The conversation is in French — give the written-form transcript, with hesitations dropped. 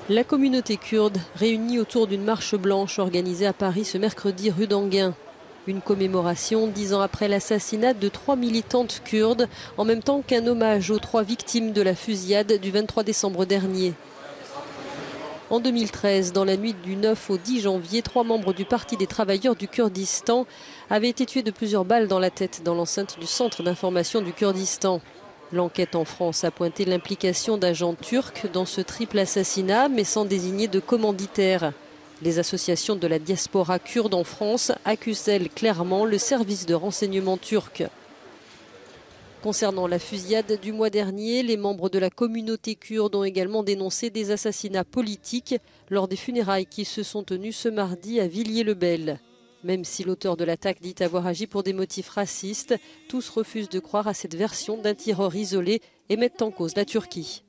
La communauté kurde réunie autour d'une marche blanche organisée à Paris ce mercredi rue d'Anguin. Une commémoration 10 ans après l'assassinat de 3 militantes kurdes, en même temps qu'un hommage aux 3 victimes de la fusillade du 23 décembre dernier. En 2013, dans la nuit du 9 au 10 janvier, 3 membres du Parti des travailleurs du Kurdistan avaient été tués de plusieurs balles dans la tête dans l'enceinte du centre d'information du Kurdistan. L'enquête en France a pointé l'implication d'agents turcs dans ce triple assassinat, mais sans désigner de commanditaire. Les associations de la diaspora kurde en France accusent, elles, clairement le service de renseignement turc. Concernant la fusillade du mois dernier, les membres de la communauté kurde ont également dénoncé des assassinats politiques lors des funérailles qui se sont tenues ce mardi à Villiers-le-Bel. Même si l'auteur de l'attaque dit avoir agi pour des motifs racistes, tous refusent de croire à cette version d'un tireur isolé et mettent en cause la Turquie.